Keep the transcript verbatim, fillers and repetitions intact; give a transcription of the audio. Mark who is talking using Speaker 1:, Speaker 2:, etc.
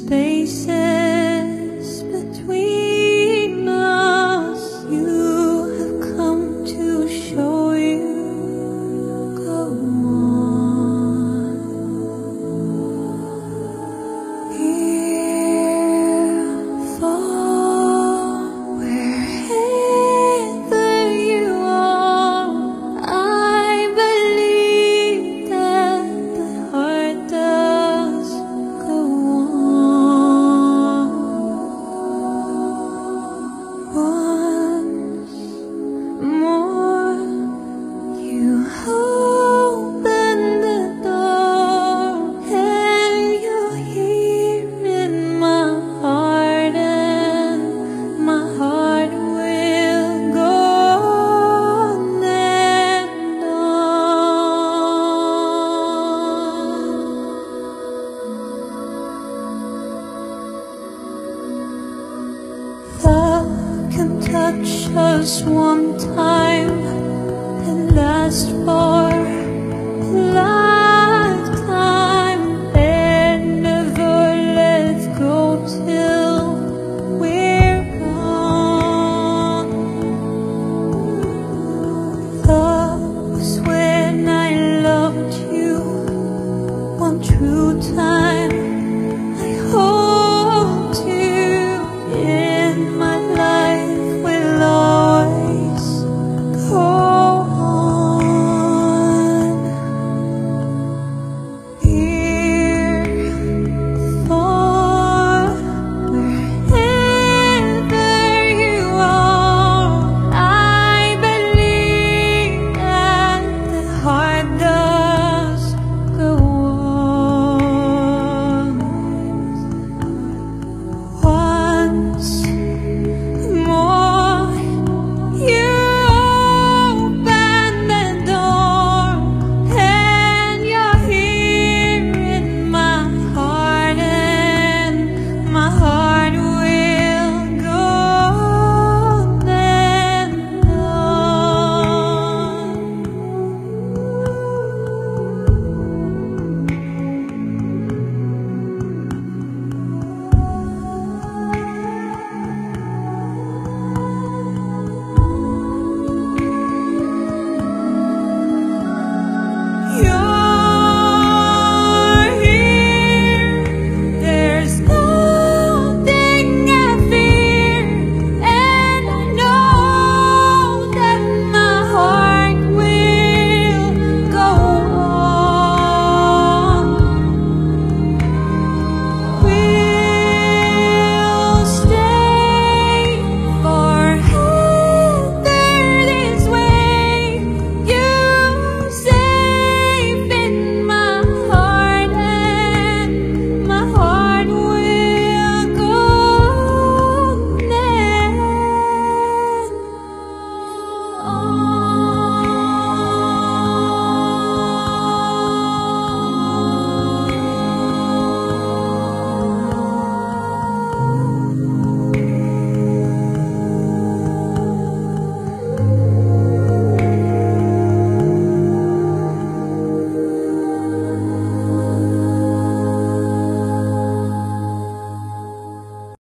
Speaker 1: spaces between us. You have come to show you. Go on. Here, far, wherever you are, I believe that the heart does go on. Once more, you open the door, and you're here in my heart, and my heart will go on and on. Love can touch us one time and last for life.